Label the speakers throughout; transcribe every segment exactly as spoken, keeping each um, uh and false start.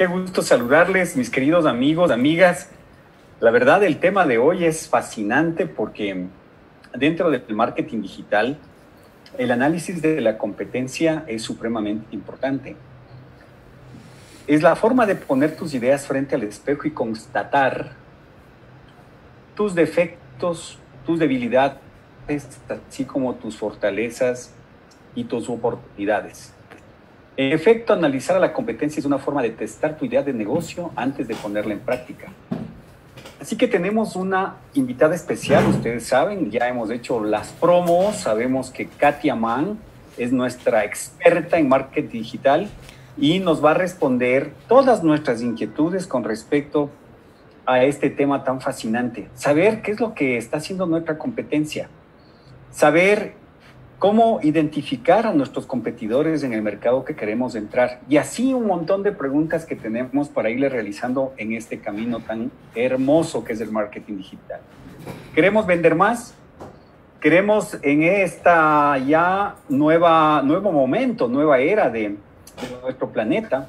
Speaker 1: Qué gusto saludarles, mis queridos amigos, amigas. La verdad, el tema de hoy es fascinante porque dentro del marketing digital, el análisis de la competencia es supremamente importante. Es la forma de poner tus ideas frente al espejo y constatar tus defectos, tus debilidades, así como tus fortalezas y tus oportunidades. En efecto, analizar a la competencia es una forma de testar tu idea de negocio antes de ponerla en práctica. Así que tenemos una invitada especial, ustedes saben, ya hemos hecho las promos, sabemos que Katia Mann es nuestra experta en marketing digital y nos va a responder todas nuestras inquietudes con respecto a este tema tan fascinante. Saber qué es lo que está haciendo nuestra competencia, saber cómo identificar a nuestros competidores en el mercado que queremos entrar y así un montón de preguntas que tenemos para irle realizando en este camino tan hermoso que es el marketing digital. ¿Queremos vender más? Queremos en esta ya nueva, nuevo momento, nueva era de, de nuestro planeta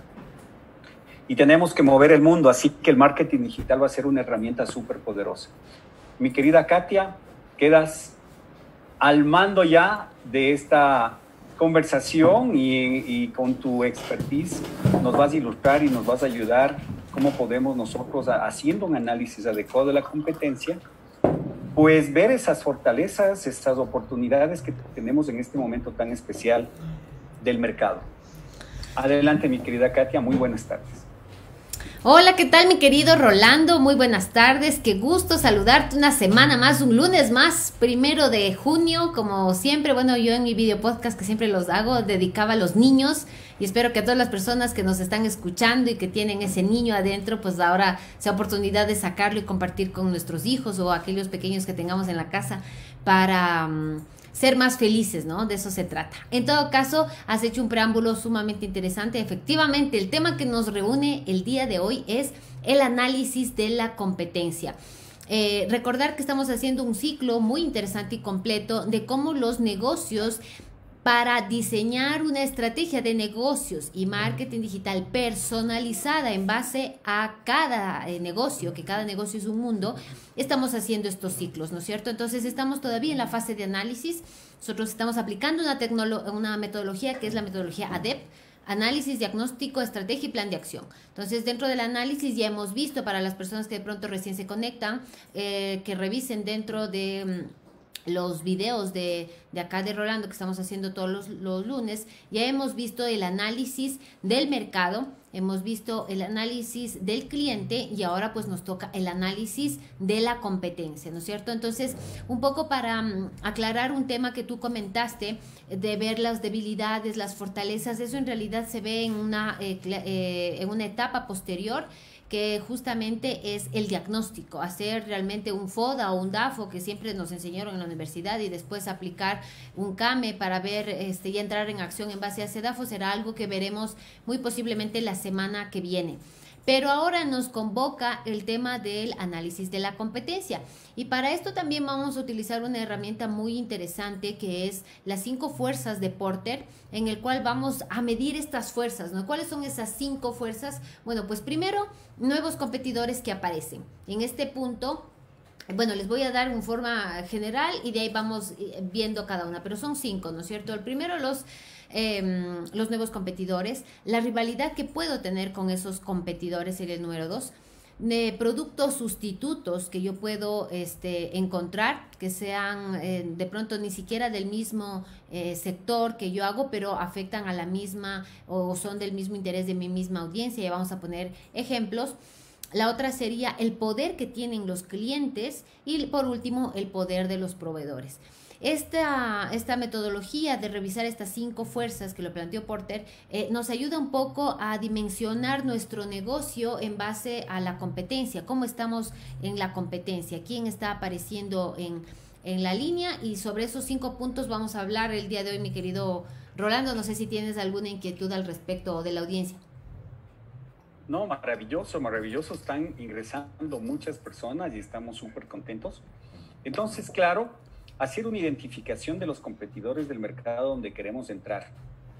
Speaker 1: y tenemos que mover el mundo, así que el marketing digital va a ser una herramienta súper poderosa. Mi querida Katia, quedas al mando ya de esta conversación y, y con tu expertise nos vas a ilustrar y nos vas a ayudar cómo podemos nosotros, haciendo un análisis adecuado de la competencia, pues ver esas fortalezas, esas oportunidades que tenemos en este momento tan especial del mercado. Adelante, mi querida Katia, muy buenas tardes.
Speaker 2: Hola, ¿qué tal mi querido Rolando? Muy buenas tardes, qué gusto saludarte una semana más, un lunes más, primero de junio, como siempre. Bueno, yo en mi video podcast que siempre los hago, dedicaba a los niños y espero que a todas las personas que nos están escuchando y que tienen ese niño adentro, pues ahora sea oportunidad de sacarlo y compartir con nuestros hijos o aquellos pequeños que tengamos en la casa para um, ser más felices, ¿no? De eso se trata. En todo caso, has hecho un preámbulo sumamente interesante. Efectivamente, el tema que nos reúne el día de hoy es el análisis de la competencia. Eh, recordar que estamos haciendo un ciclo muy interesante y completo de cómo los negocios, para diseñar una estrategia de negocios y marketing digital personalizada en base a cada eh, negocio, que cada negocio es un mundo, estamos haciendo estos ciclos, ¿no es cierto? Entonces estamos todavía en la fase de análisis. Nosotros estamos aplicando una, una metodología que es la metodología A D E P, análisis, diagnóstico, estrategia y plan de acción. Entonces, dentro del análisis ya hemos visto, para las personas que de pronto recién se conectan, eh, que revisen dentro de los videos de, de acá de Rolando que estamos haciendo todos los, los lunes, ya hemos visto el análisis del mercado, hemos visto el análisis del cliente y ahora pues nos toca el análisis de la competencia, ¿no es cierto? Entonces, un poco para um, aclarar un tema que tú comentaste, de ver las debilidades, las fortalezas, eso en realidad se ve en una, eh, eh, en una etapa posterior, que justamente es el diagnóstico, hacer realmente un FODA o un DAFO que siempre nos enseñaron en la universidad y después aplicar un CAME para ver este, y entrar en acción en base a ese DAFO será algo que veremos muy posiblemente la semana que viene. Pero ahora nos convoca el tema del análisis de la competencia y para esto también vamos a utilizar una herramienta muy interesante que es las cinco fuerzas de Porter, en el cual vamos a medir estas fuerzas, ¿no? ¿Cuáles son esas cinco fuerzas? Bueno, pues primero, nuevos competidores que aparecen. En este punto, bueno, les voy a dar en forma general y de ahí vamos viendo cada una, pero son cinco, ¿no es cierto? El primero, los... Eh, los nuevos competidores, la rivalidad que puedo tener con esos competidores sería el número dos, de productos sustitutos que yo puedo este, encontrar, que sean eh, de pronto ni siquiera del mismo eh, sector que yo hago, pero afectan a la misma o son del mismo interés de mi misma audiencia. Ya vamos a poner ejemplos. La otra sería el poder que tienen los clientes y por último el poder de los proveedores. Esta, esta metodología de revisar estas cinco fuerzas que lo planteó Porter eh, nos ayuda un poco a dimensionar nuestro negocio en base a la competencia, cómo estamos en la competencia, quién está apareciendo en, en la línea, y sobre esos cinco puntos vamos a hablar el día de hoy, mi querido Rolando. No sé si tienes alguna inquietud al respecto de la audiencia.
Speaker 1: No, maravilloso, maravilloso. Están ingresando muchas personas y estamos súper contentos. Entonces, claro, hacer una identificación de los competidores del mercado donde queremos entrar.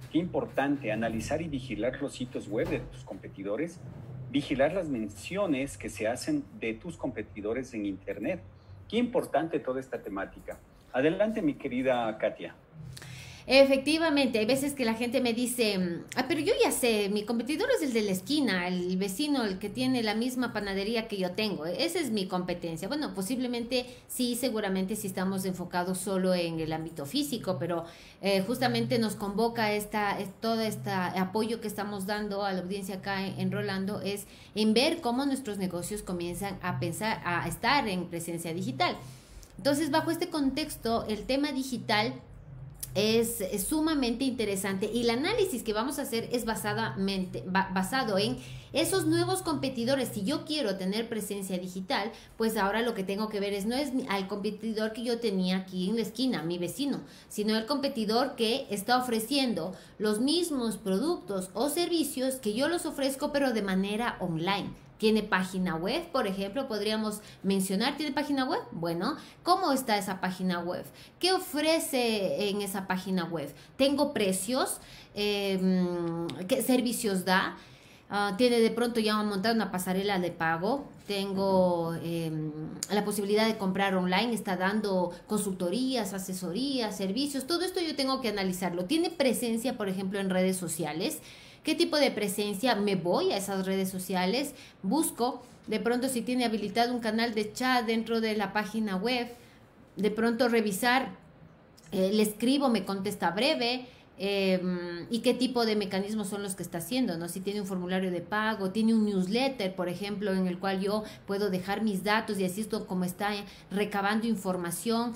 Speaker 1: Qué importante analizar y vigilar los sitios web de tus competidores, vigilar las menciones que se hacen de tus competidores en Internet. Qué importante toda esta temática. Adelante, mi querida Katia.
Speaker 2: Efectivamente, hay veces que la gente me dice, ah, pero yo ya sé, mi competidor es el de la esquina, el vecino, el que tiene la misma panadería que yo tengo, esa es mi competencia. Bueno, posiblemente sí, seguramente sí estamos enfocados solo en el ámbito físico, pero eh, justamente nos convoca esta, todo este apoyo que estamos dando a la audiencia acá en, en Rolando, es en ver cómo nuestros negocios comienzan a pensar, a estar en presencia digital. Entonces, bajo este contexto, el tema digital Es, es sumamente interesante y el análisis que vamos a hacer es basadamente, ba, basado en esos nuevos competidores. Si yo quiero tener presencia digital, pues ahora lo que tengo que ver es no es al competidor que yo tenía aquí en la esquina, mi vecino, sino el competidor que está ofreciendo los mismos productos o servicios que yo los ofrezco, pero de manera online. ¿Tiene página web, por ejemplo? Podríamos mencionar, ¿tiene página web? Bueno, ¿cómo está esa página web? ¿Qué ofrece en esa página web? ¿Tengo precios? Eh, ¿Qué servicios da? Uh, ¿Tiene de pronto ya montar una pasarela de pago? Tengo eh, la posibilidad de comprar online, está dando consultorías, asesorías, servicios. Todo esto yo tengo que analizarlo. ¿Tiene presencia, por ejemplo, en redes sociales? ¿Qué tipo de presencia? Me voy a esas redes sociales, busco, de pronto si tiene habilitado un canal de chat dentro de la página web, de pronto revisar, eh, le escribo, me contesta breve, eh, y qué tipo de mecanismos son los que está haciendo, ¿no? Si tiene un formulario de pago, tiene un newsletter, por ejemplo, en el cual yo puedo dejar mis datos y así es como está recabando información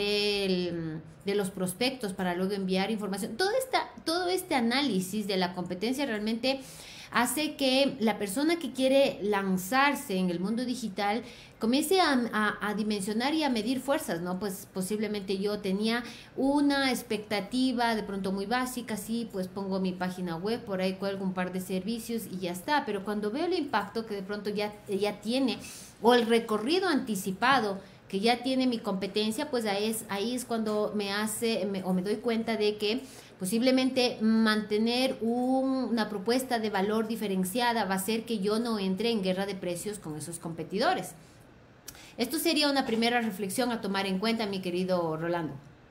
Speaker 2: del, de los prospectos para luego enviar información. Todo, esta, todo este análisis de la competencia realmente hace que la persona que quiere lanzarse en el mundo digital comience a, a, a dimensionar y a medir fuerzas, ¿no? Pues posiblemente yo tenía una expectativa de pronto muy básica, sí, pues pongo mi página web, por ahí cuelgo un par de servicios y ya está, pero cuando veo el impacto que de pronto ya, ya tiene o el recorrido anticipado que ya tiene mi competencia, pues ahí es, ahí es cuando me hace me, o me doy cuenta de que posiblemente mantener un, una propuesta de valor diferenciada va a hacer que yo no entre en guerra de precios con esos competidores. Esto sería una primera reflexión a tomar en cuenta, mi querido Rolando.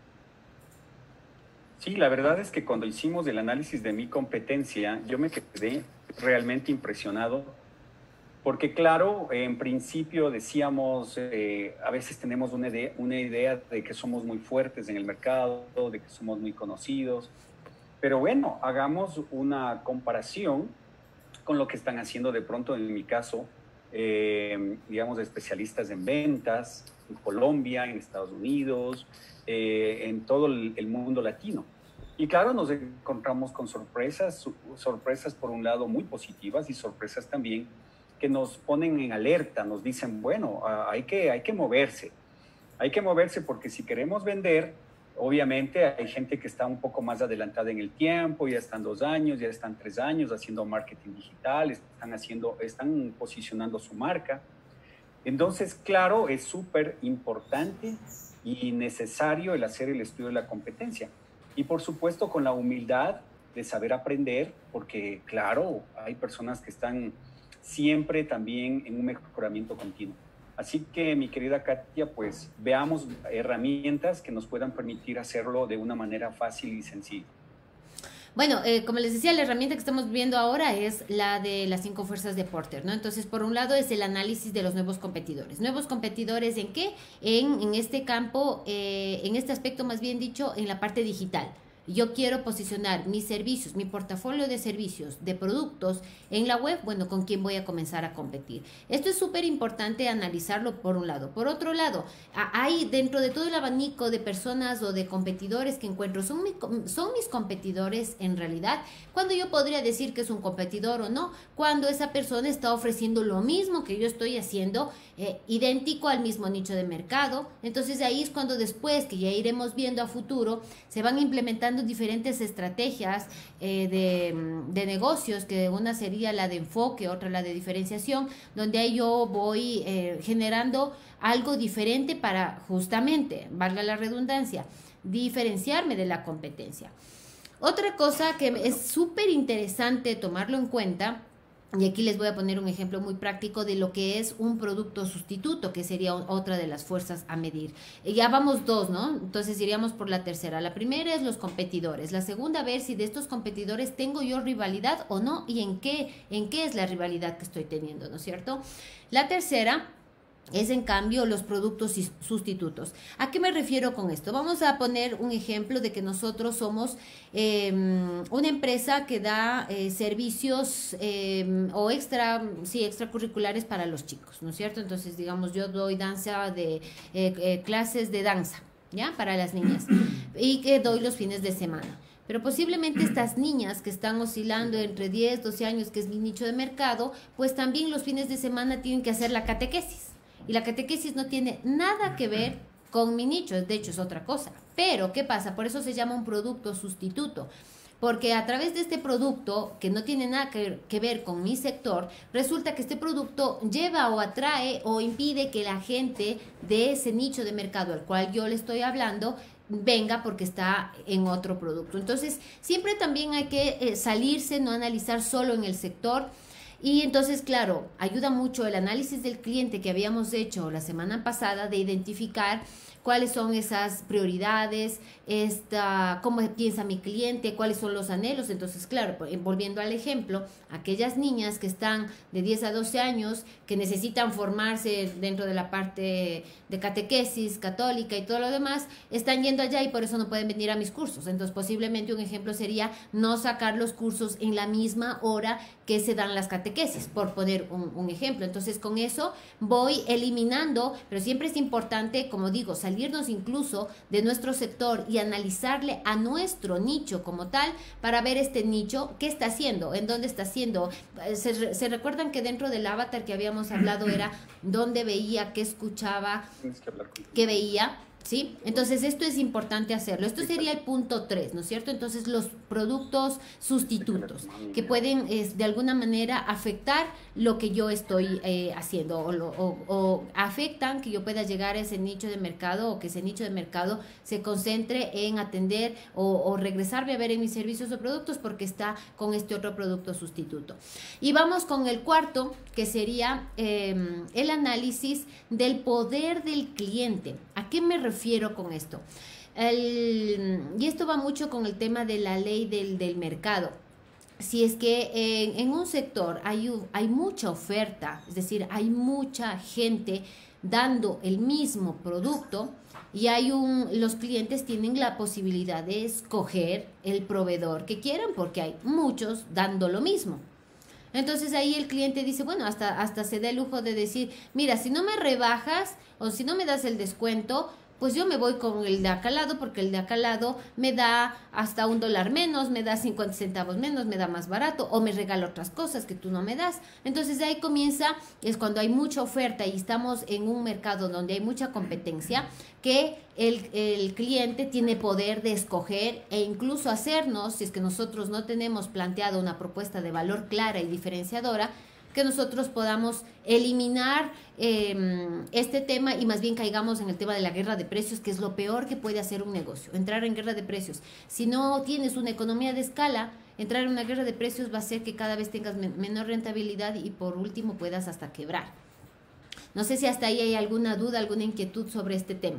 Speaker 1: Sí, la verdad es que cuando hicimos el análisis de mi competencia, yo me quedé realmente impresionado, porque claro, en principio decíamos, eh, a veces tenemos una idea, una idea de que somos muy fuertes en el mercado, de que somos muy conocidos, pero bueno, hagamos una comparación con lo que están haciendo de pronto, en mi caso, eh, digamos, especialistas en ventas, en Colombia, en Estados Unidos, eh, en todo el, el mundo latino. Y claro, nos encontramos con sorpresas, sorpresas por un lado muy positivas y sorpresas también que nos ponen en alerta, nos dicen, bueno, hay que, hay que moverse, hay que moverse porque si queremos vender, obviamente hay gente que está un poco más adelantada en el tiempo, ya están dos años, ya están tres años haciendo marketing digital, están, haciendo, están posicionando su marca. Entonces, claro, es súper importante y necesario el hacer el estudio de la competencia. Y por supuesto con la humildad de saber aprender, porque claro, hay personas que están siempre también en un mejoramiento continuo. Así que, mi querida Katia, pues veamos herramientas que nos puedan permitir hacerlo de una manera fácil y sencilla.
Speaker 2: Bueno, eh, como les decía, la herramienta que estamos viendo ahora es la de las cinco fuerzas de Porter, ¿no? Entonces, por un lado es el análisis de los nuevos competidores. ¿Nuevos competidores en qué? En, en este campo, eh, en este aspecto más bien dicho, en la parte digital. Yo quiero posicionar mis servicios, mi portafolio de servicios, de productos en la web, bueno, ¿con quién voy a comenzar a competir? Esto es súper importante analizarlo por un lado. Por otro lado, hay dentro de todo el abanico de personas o de competidores que encuentro, ¿son, mi, son mis competidores en realidad? Cuando yo podría decir que es un competidor o no, cuando esa persona está ofreciendo lo mismo que yo estoy haciendo, eh, idéntico al mismo nicho de mercado. Entonces ahí es cuando después, que ya iremos viendo a futuro, se van implementando diferentes estrategias eh, de, de negocios, que una sería la de enfoque, otra la de diferenciación, donde ahí yo voy eh, generando algo diferente para justamente, valga la redundancia, diferenciarme de la competencia. Otra cosa que es súper interesante tomarlo en cuenta, y aquí les voy a poner un ejemplo muy práctico de lo que es un producto sustituto, que sería otra de las fuerzas a medir. Ya vamos dos, ¿no? Entonces iríamos por la tercera. La primera es los competidores. La segunda, ver si de estos competidores tengo yo rivalidad o no, y en qué, en qué es la rivalidad que estoy teniendo, ¿no es cierto? La tercera es en cambio los productos sustitutos. ¿A qué me refiero con esto? Vamos a poner un ejemplo de que nosotros somos eh, una empresa que da eh, servicios eh, o extra, sí, extracurriculares para los chicos, ¿no es cierto? Entonces, digamos, yo doy danza de eh, eh, clases de danza, ¿ya? Para las niñas, y que doy los fines de semana. Pero posiblemente estas niñas que están oscilando entre diez, doce años, que es mi nicho de mercado, pues también los fines de semana tienen que hacer la catequesis. Y la catequesis no tiene nada que ver con mi nicho, de hecho es otra cosa. Pero, ¿qué pasa? Por eso se llama un producto sustituto. Porque a través de este producto, que no tiene nada que, que ver con mi sector, resulta que este producto lleva o atrae o impide que la gente de ese nicho de mercado al cual yo le estoy hablando venga porque está en otro producto. Entonces, siempre también hay que eh, salirse, no analizar solo en el sector. Y entonces, claro, ayuda mucho el análisis del cliente que habíamos hecho la semana pasada de identificar cuáles son esas prioridades, esta, cómo piensa mi cliente, cuáles son los anhelos. Entonces, claro, volviendo al ejemplo, aquellas niñas que están de diez a doce años, que necesitan formarse dentro de la parte de catequesis católica y todo lo demás, están yendo allá y por eso no pueden venir a mis cursos. Entonces, posiblemente un ejemplo sería no sacar los cursos en la misma hora que se dan las catequesis, por poner un, un ejemplo. Entonces, con eso voy eliminando, pero siempre es importante, como digo, salirnos incluso de nuestro sector y analizarle a nuestro nicho como tal, para ver este nicho, qué está haciendo, en dónde está haciendo. Se, se recuerdan que dentro del avatar que habíamos hablado era dónde veía, qué escuchaba, qué veía. ¿Sí? Entonces esto es importante hacerlo. Esto sería el punto tres, ¿no es cierto? Entonces los productos sustitutos que pueden eh, de alguna manera afectar lo que yo estoy eh, haciendo o, lo, o, o afectan que yo pueda llegar a ese nicho de mercado o que ese nicho de mercado se concentre en atender o, o regresarme a ver en mis servicios o productos porque está con este otro producto sustituto. Y vamos con el cuarto, que sería eh, el análisis del poder del cliente. ¿A qué me refiero? refiero con esto? El, y esto va mucho con el tema de la ley del, del mercado. Si es que en, en un sector hay, hay mucha oferta, es decir, hay mucha gente dando el mismo producto y hay un, los clientes tienen la posibilidad de escoger el proveedor que quieran porque hay muchos dando lo mismo. Entonces ahí el cliente dice, bueno, hasta, hasta se da el lujo de decir, mira, si no me rebajas o si no me das el descuento, pues yo me voy con el de acá al lado porque el de acá al lado me da hasta un dólar menos, me da cincuenta centavos menos, me da más barato o me regala otras cosas que tú no me das. Entonces de ahí comienza, es cuando hay mucha oferta y estamos en un mercado donde hay mucha competencia, que el, el cliente tiene poder de escoger e incluso hacernos, si es que nosotros no tenemos planteado una propuesta de valor clara y diferenciadora, que nosotros podamos eliminar eh, este tema y más bien caigamos en el tema de la guerra de precios, que es lo peor que puede hacer un negocio, entrar en guerra de precios. Si no tienes una economía de escala, entrar en una guerra de precios va a hacer que cada vez tengas men- menor rentabilidad y por último puedas hasta quebrar. No sé si hasta ahí hay alguna duda, alguna inquietud sobre este tema.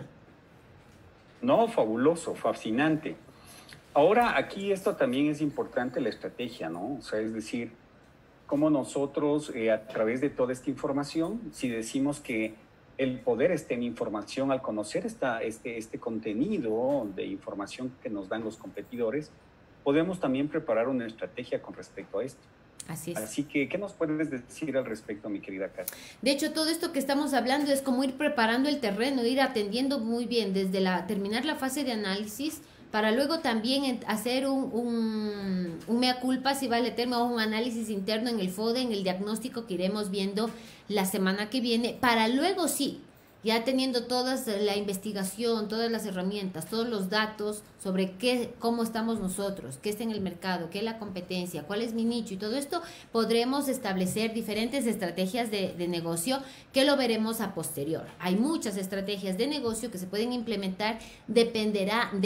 Speaker 1: No, fabuloso, fascinante. Ahora, aquí esto también es importante, la estrategia, ¿no? O sea, es decir, cómo nosotros, eh, a través de toda esta información, si decimos que el poder está en información, al conocer esta, este, este contenido de información que nos dan los competidores, podemos también preparar una estrategia con respecto a esto.
Speaker 2: Así es.
Speaker 1: Así que, ¿qué nos puedes decir al respecto, mi querida Katy?
Speaker 2: De hecho, todo esto que estamos hablando es como ir preparando el terreno, ir atendiendo muy bien desde la terminar la fase de análisis, para luego también hacer un, un, un mea culpa, si vale el término, o un análisis interno en el FODE, en el diagnóstico que iremos viendo la semana que viene, para luego sí, ya teniendo toda la investigación, todas las herramientas, todos los datos sobre qué, cómo estamos nosotros, qué está en el mercado, qué es la competencia, cuál es mi nicho y todo esto, podremos establecer diferentes estrategias de, de negocio que lo veremos a posterior. Hay muchas estrategias de negocio que se pueden implementar, dependerá de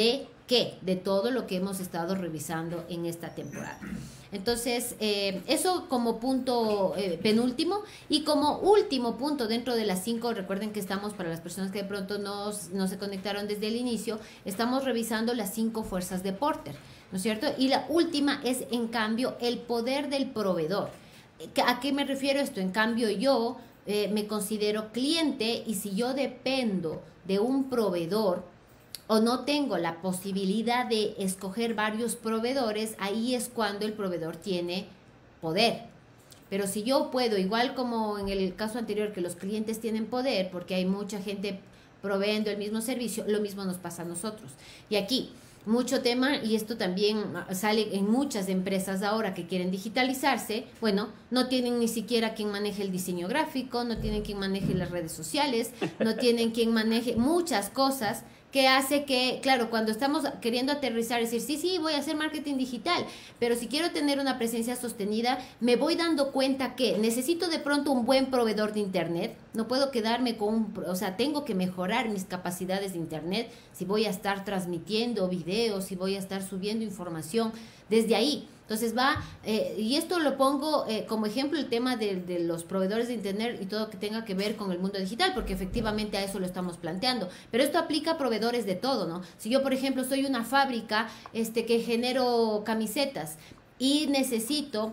Speaker 2: qué? De todo lo que hemos estado revisando en esta temporada. Entonces, eh, eso como punto eh, penúltimo. Y como último punto dentro de las cinco, recuerden que estamos, para las personas que de pronto no, no se conectaron desde el inicio, estamos revisando las cinco fuerzas de Porter, ¿no es cierto? Y la última es, en cambio, el poder del proveedor. ¿A qué me refiero esto? En cambio, yo eh, me considero cliente, y si yo dependo de un proveedor, o no tengo la posibilidad de escoger varios proveedores, ahí es cuando el proveedor tiene poder. Pero si yo puedo, igual como en el caso anterior, que los clientes tienen poder porque hay mucha gente proveyendo el mismo servicio, lo mismo nos pasa a nosotros. Y aquí, mucho tema, y esto también sale en muchas empresas ahora que quieren digitalizarse. Bueno, no tienen ni siquiera quien maneje el diseño gráfico, no tienen quien maneje las redes sociales, no tienen quien maneje muchas cosas, que hace que, claro, cuando estamos queriendo aterrizar, decir, sí, sí, voy a hacer marketing digital, pero si quiero tener una presencia sostenida, me voy dando cuenta que necesito de pronto un buen proveedor de internet, no puedo quedarme con un, o sea, tengo que mejorar mis capacidades de internet, si voy a estar transmitiendo videos, si voy a estar subiendo información desde ahí. Entonces va, eh, y esto lo pongo eh, como ejemplo, el tema de, de los proveedores de internet y todo que tenga que ver con el mundo digital, porque efectivamente a eso lo estamos planteando. Pero esto aplica a proveedores de todo, ¿no? Si yo, por ejemplo, soy una fábrica este, que genero camisetas y necesito,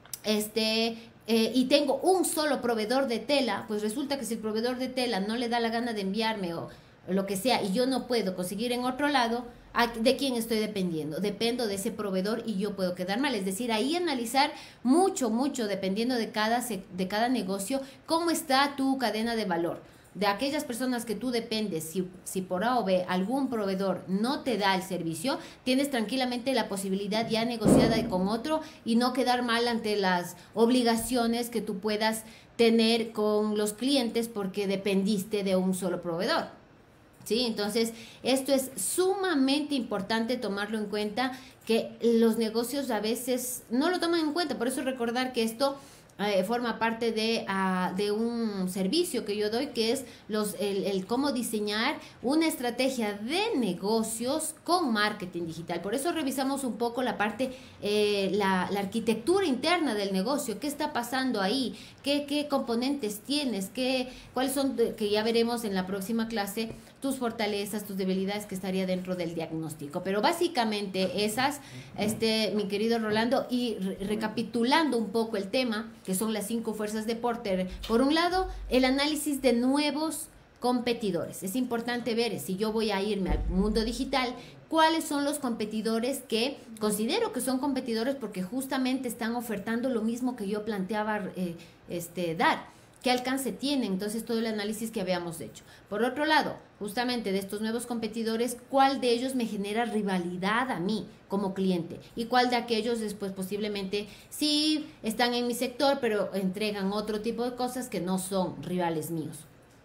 Speaker 2: este... Eh, y tengo un solo proveedor de tela, pues resulta que si el proveedor de tela no le da la gana de enviarme o lo que sea, y yo no puedo conseguir en otro lado, ¿de quién estoy dependiendo? Dependo de ese proveedor y yo puedo quedar mal. Es decir, ahí analizar mucho, mucho, dependiendo de cada, de cada negocio, cómo está tu cadena de valor. De aquellas personas que tú dependes, si, si por A o B algún proveedor no te da el servicio, tienes tranquilamente la posibilidad ya negociada con otro y no quedar mal ante las obligaciones que tú puedas tener con los clientes porque dependiste de un solo proveedor. ¿Sí? Entonces, esto es sumamente importante tomarlo en cuenta, que los negocios a veces no lo toman en cuenta. Por eso recordar que esto Eh, forma parte de, uh, de un servicio que yo doy, que es los, el, el cómo diseñar una estrategia de negocios con marketing digital. Por eso revisamos un poco la parte, eh, la, la arquitectura interna del negocio, qué está pasando ahí, qué, qué componentes tienes, qué, cuáles son, que ya veremos en la próxima clase, tus fortalezas, tus debilidades, que estaría dentro del diagnóstico. Pero básicamente esas, este, mi querido Rolando, y re recapitulando un poco el tema, que son las cinco fuerzas de Porter. Por un lado, el análisis de nuevos competidores. Es importante ver, si yo voy a irme al mundo digital, cuáles son los competidores que considero que son competidores porque justamente están ofertando lo mismo que yo planteaba eh, este, dar. ¿Qué alcance tienen? Entonces, todo el análisis que habíamos hecho. Por otro lado, justamente de estos nuevos competidores, ¿cuál de ellos me genera rivalidad a mí como cliente? ¿Y cuál de aquellos después posiblemente sí están en mi sector, pero entregan otro tipo de cosas que no son rivales míos?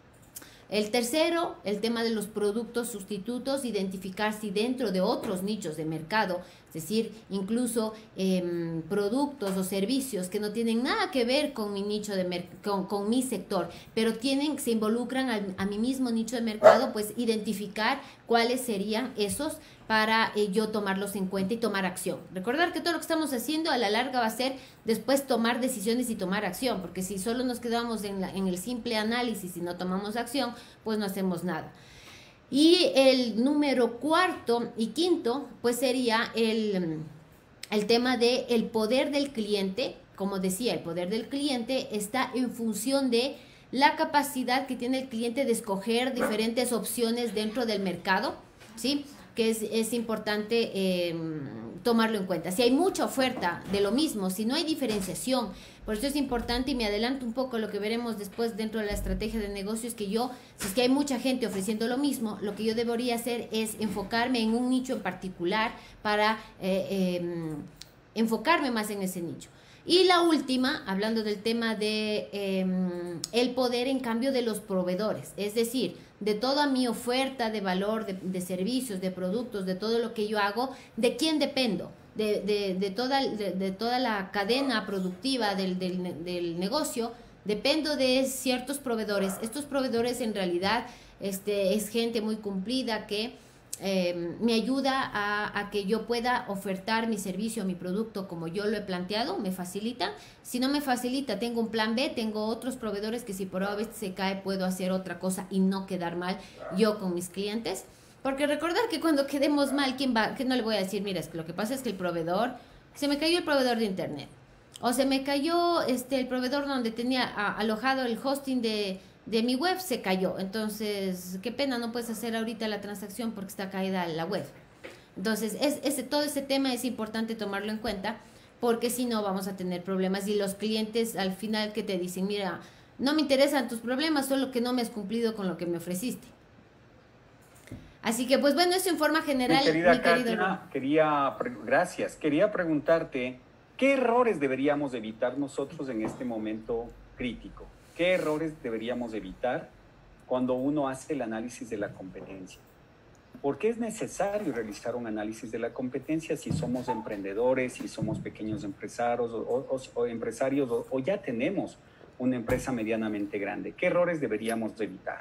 Speaker 2: El tercero, el tema de los productos sustitutos, identificar si dentro de otros nichos de mercado, es decir, incluso eh, productos o servicios que no tienen nada que ver con mi nicho de con, con mi sector, pero tienen, se involucran al, a mi mismo nicho de mercado, pues identificar cuáles serían esos para eh, yo tomarlos en cuenta y tomar acción. Recordar que todo lo que estamos haciendo a la larga va a ser después tomar decisiones y tomar acción, porque si solo nos quedamos en, la, en el simple análisis y no tomamos acción, pues no hacemos nada. Y el número cuarto y quinto, pues sería el, el tema de el poder del cliente. Como decía, el poder del cliente está en función de la capacidad que tiene el cliente de escoger diferentes opciones dentro del mercado, ¿sí? Que es, es importante eh, tomarlo en cuenta. Si hay mucha oferta de lo mismo, si no hay diferenciación, por eso es importante, y me adelanto un poco a lo que veremos después dentro de la estrategia de negocios, que yo, si es que hay mucha gente ofreciendo lo mismo, lo que yo debería hacer es enfocarme en un nicho en particular para eh, eh, enfocarme más en ese nicho. Y la última, hablando del tema de eh, el poder en cambio de los proveedores, es decir, de toda mi oferta de valor, de, de servicios, de productos, de todo lo que yo hago, ¿de quién dependo? De, de, de, toda, de, de toda la cadena productiva del, del, del negocio, dependo de ciertos proveedores. Estos proveedores en realidad este, es gente muy cumplida que eh, me ayuda a, a que yo pueda ofertar mi servicio, mi producto como yo lo he planteado, me facilita. Si no me facilita, tengo un plan B, tengo otros proveedores que si por A veces se cae puedo hacer otra cosa y no quedar mal yo con mis clientes. Porque recordar que cuando quedemos mal, ¿quién va? Que no le voy a decir, mira, es que lo que pasa es que el proveedor, se me cayó el proveedor de internet, o se me cayó este el proveedor donde tenía a, alojado el hosting de, de mi web, se cayó. Entonces, qué pena, no puedes hacer ahorita la transacción porque está caída la web. Entonces, es, ese, todo ese tema es importante tomarlo en cuenta, porque si no vamos a tener problemas y los clientes al final que te dicen, mira, no me interesan tus problemas, solo que no me has cumplido con lo que me ofreciste. Así que, pues bueno, eso en forma general.
Speaker 1: Mi querida
Speaker 2: mi querido
Speaker 1: Katia, quería, gracias. Quería preguntarte, ¿qué errores deberíamos evitar nosotros en este momento crítico? ¿Qué errores deberíamos evitar cuando uno hace el análisis de la competencia? ¿Por qué es necesario realizar un análisis de la competencia si somos emprendedores, si somos pequeños empresarios o, o, o empresarios o, o ya tenemos una empresa medianamente grande? ¿Qué errores deberíamos evitar?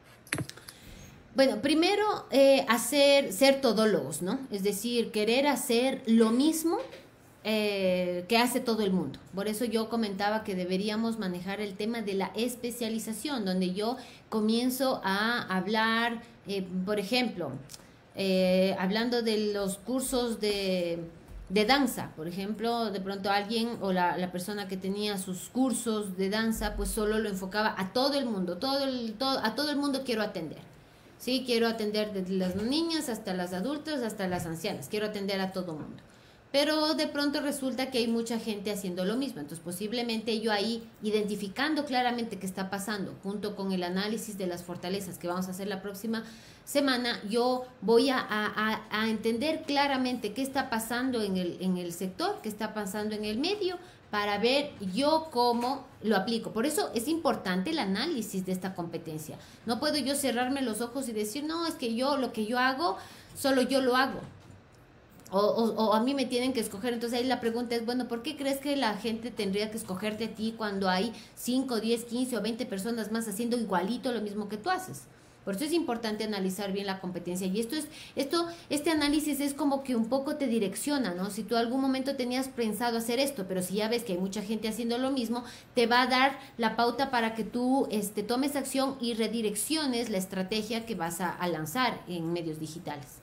Speaker 2: Bueno, primero eh, hacer, ser todólogos, ¿no? Es decir, querer hacer lo mismo eh, que hace todo el mundo. Por eso yo comentaba que deberíamos manejar el tema de la especialización, donde yo comienzo a hablar, eh, por ejemplo, eh, hablando de los cursos de, de danza, por ejemplo, de pronto alguien o la, la persona que tenía sus cursos de danza, pues solo lo enfocaba a todo el mundo, todo el, todo, a todo el mundo quiero atender. Sí, quiero atender desde las niñas hasta las adultas, hasta las ancianas. Quiero atender a todo mundo. Pero de pronto resulta que hay mucha gente haciendo lo mismo. Entonces, posiblemente yo ahí, identificando claramente qué está pasando, junto con el análisis de las fortalezas que vamos a hacer la próxima semana, yo voy a, a, a entender claramente qué está pasando en el, en el sector, qué está pasando en el medio, para ver yo cómo lo aplico. Por eso es importante el análisis de esta competencia. No puedo yo cerrarme los ojos y decir, no, es que yo lo que yo hago, solo yo lo hago. O, o, o a mí me tienen que escoger. Entonces ahí la pregunta es, bueno, ¿por qué crees que la gente tendría que escogerte a ti cuando hay cinco, diez, quince o veinte personas más haciendo igualito lo mismo que tú haces? Por eso es importante analizar bien la competencia. Y esto es, esto, este análisis es como que un poco te direcciona, ¿no? Si tú algún momento tenías pensado hacer esto, pero si ya ves que hay mucha gente haciendo lo mismo, te va a dar la pauta para que tú este, tomes acción y redirecciones la estrategia que vas a, a lanzar en medios digitales.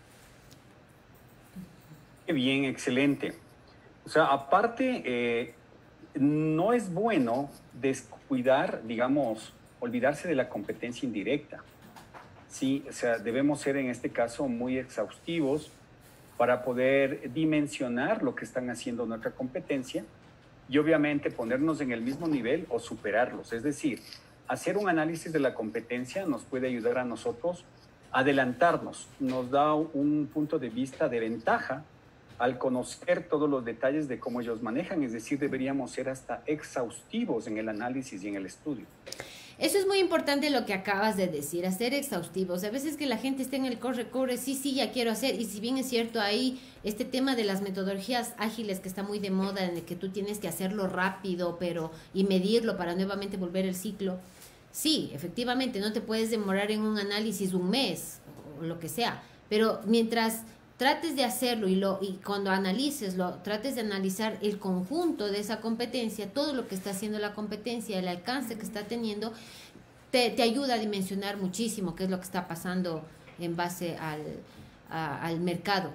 Speaker 1: Qué bien, excelente. O sea, aparte, eh, no es bueno descuidar, digamos, olvidarse de la competencia indirecta. Sí, o sea, debemos ser en este caso muy exhaustivos para poder dimensionar lo que están haciendo nuestra competencia y obviamente ponernos en el mismo nivel o superarlos. Es decir, hacer un análisis de la competencia nos puede ayudar a nosotros a adelantarnos, nos da un punto de vista de ventaja al conocer todos los detalles de cómo ellos manejan, es decir, deberíamos ser hasta exhaustivos en el análisis y en el estudio.
Speaker 2: Eso es muy importante lo que acabas de decir, hacer exhaustivos. A veces que la gente está en el corre-corre, sí, sí, ya quiero hacer. Y si bien es cierto, ahí este tema de las metodologías ágiles que está muy de moda, en el que tú tienes que hacerlo rápido pero y medirlo para nuevamente volver el ciclo. Sí, efectivamente, no te puedes demorar en un análisis un mes o lo que sea. Pero mientras trates de hacerlo y, lo, y cuando analices, lo, trates de analizar el conjunto de esa competencia, todo lo que está haciendo la competencia, el alcance que está teniendo, te, te ayuda a dimensionar muchísimo qué es lo que está pasando en base al, a, al mercado.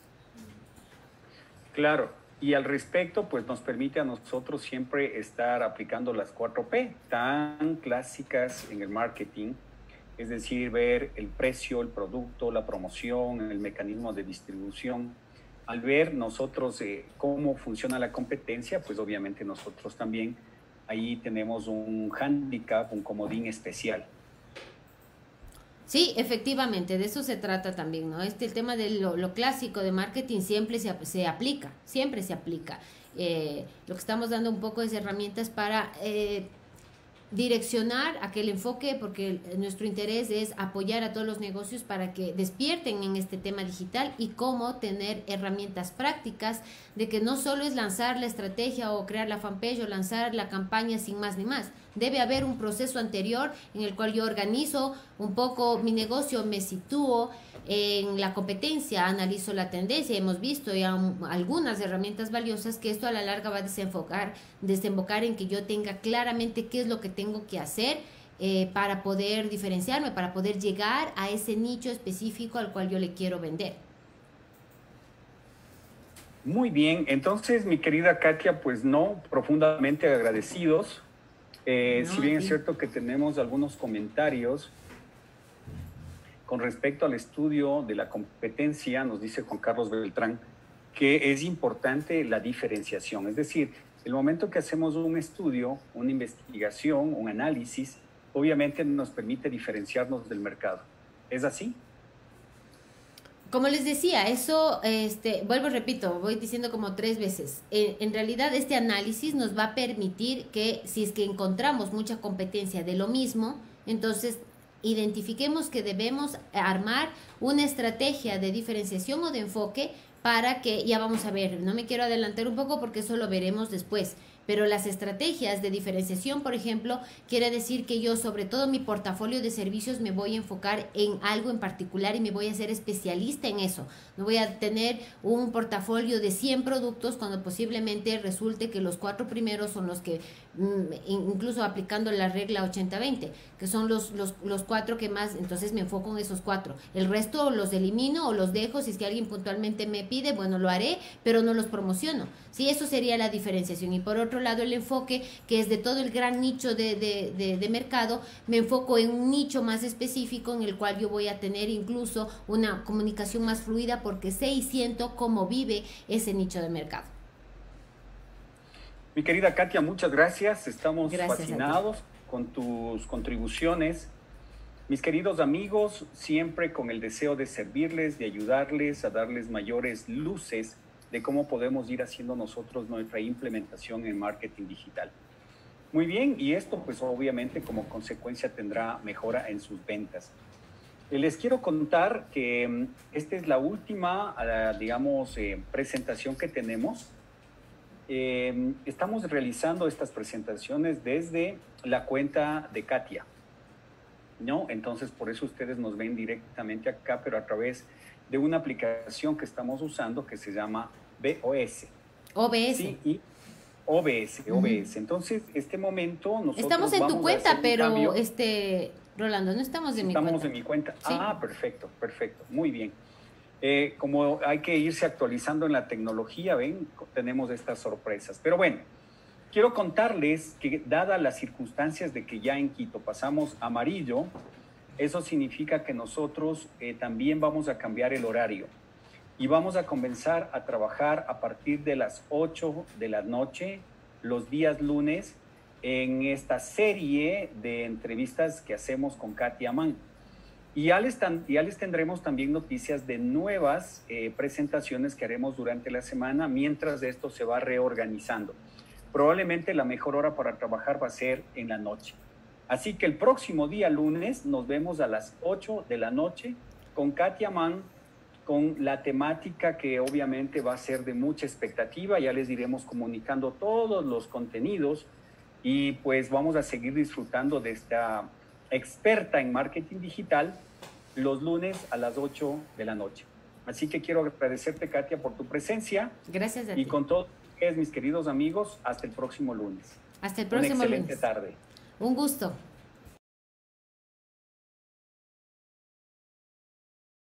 Speaker 1: Claro, y al respecto, pues nos permite a nosotros siempre estar aplicando las cuatro P, tan clásicas en el marketing. Es decir, ver el precio, el producto, la promoción, el mecanismo de distribución. Al ver nosotros eh, cómo funciona la competencia, pues obviamente nosotros también ahí tenemos un hándicap, un comodín especial.
Speaker 2: Sí, efectivamente, de eso se trata también, ¿no? Este, el tema de lo, lo clásico de marketing siempre se, se aplica, siempre se aplica. Eh, lo que estamos dando un poco es herramientas para Eh, direccionar aquel enfoque, porque nuestro interés es apoyar a todos los negocios para que despierten en este tema digital y cómo tener herramientas prácticas de que no solo es lanzar la estrategia o crear la fanpage o lanzar la campaña sin más ni más, debe haber un proceso anterior en el cual yo organizo un poco mi negocio, me sitúo en la competencia, analizo la tendencia. Hemos visto ya algunas herramientas valiosas que esto a la larga va a desenfocar, desembocar en que yo tenga claramente qué es lo que tengo que hacer eh, para poder diferenciarme, para poder llegar a ese nicho específico al cual yo le quiero vender.
Speaker 1: Muy bien, entonces mi querida Katia, pues no, profundamente agradecidos. Eh, no, si bien sí. Es cierto que tenemos algunos comentarios con respecto al estudio de la competencia, nos dice Juan Carlos Beltrán, que es importante la diferenciación. Es decir, el momento que hacemos un estudio, una investigación, un análisis, obviamente nos permite diferenciarnos del mercado. ¿Es así?
Speaker 2: Como les decía, eso, este, vuelvo y repito, voy diciendo como tres veces, eh, en realidad este análisis nos va a permitir que si es que encontramos mucha competencia de lo mismo, entonces identifiquemos que debemos armar una estrategia de diferenciación o de enfoque para que, ya vamos a ver, no me quiero adelantar un poco porque eso lo veremos después, pero las estrategias de diferenciación, por ejemplo, quiere decir que yo sobre todo mi portafolio de servicios me voy a enfocar en algo en particular y me voy a ser especialista en eso. No voy a tener un portafolio de cien productos cuando posiblemente resulte que los cuatro primeros son los que, incluso aplicando la regla ochenta veinte, que son los, los, los cuatro que más, entonces me enfoco en esos cuatro. El resto los elimino o los dejo, si es que alguien puntualmente me pide, bueno, lo haré, pero no los promociono. Sí, eso sería la diferenciación. Y por otro lado, el enfoque, que es de todo el gran nicho de, de, de, de mercado, me enfoco en un nicho más específico en el cual yo voy a tener incluso una comunicación más fluida porque sé y siento cómo vive ese nicho de mercado.
Speaker 1: Mi querida Katia, muchas gracias. Estamos gracias fascinados con tus contribuciones. Mis queridos amigos, siempre con el deseo de servirles, de ayudarles a darles mayores luces de cómo podemos ir haciendo nosotros nuestra implementación en marketing digital. Muy bien, y esto pues obviamente como consecuencia tendrá mejora en sus ventas. Les quiero contar que esta es la última, digamos, eh, presentación que tenemos. Eh, estamos realizando estas presentaciones desde la cuenta de Katia, ¿no? Entonces, por eso ustedes nos ven directamente acá, pero a través de una aplicación que estamos usando que se llama B O S.
Speaker 2: O B S.
Speaker 1: Sí, y O B S, O B S. Entonces, este momento nosotros
Speaker 2: estamos en
Speaker 1: vamos
Speaker 2: tu cuenta, pero
Speaker 1: cambio.
Speaker 2: este, Rolando, no estamos en mi
Speaker 1: estamos
Speaker 2: cuenta.
Speaker 1: Estamos en mi cuenta.
Speaker 2: ¿Sí?
Speaker 1: Ah, perfecto, perfecto. Muy bien. Eh, como hay que irse actualizando en la tecnología, ven, tenemos estas sorpresas. Pero bueno, quiero contarles que dadas las circunstancias de que ya en Quito pasamos a amarillo, eso significa que nosotros eh, también vamos a cambiar el horario y vamos a comenzar a trabajar a partir de las ocho de la noche, los días lunes, en esta serie de entrevistas que hacemos con Katia Amán. Y ya les, tan, ya les tendremos también noticias de nuevas eh, presentaciones que haremos durante la semana mientras esto se va reorganizando. Probablemente la mejor hora para trabajar va a ser en la noche. Así que el próximo día lunes nos vemos a las ocho de la noche con Katia Amán, con la temática que obviamente va a ser de mucha expectativa. Ya les iremos comunicando todos los contenidos y pues vamos a seguir disfrutando de esta experta en marketing digital los lunes a las ocho de la noche. Así que quiero agradecerte, Katia, por tu presencia.
Speaker 2: Gracias a
Speaker 1: y
Speaker 2: ti.
Speaker 1: Con todos ustedes, mis queridos amigos, hasta el próximo lunes.
Speaker 2: Hasta el próximo
Speaker 1: Una excelente
Speaker 2: lunes.
Speaker 1: tarde.
Speaker 2: Un gusto.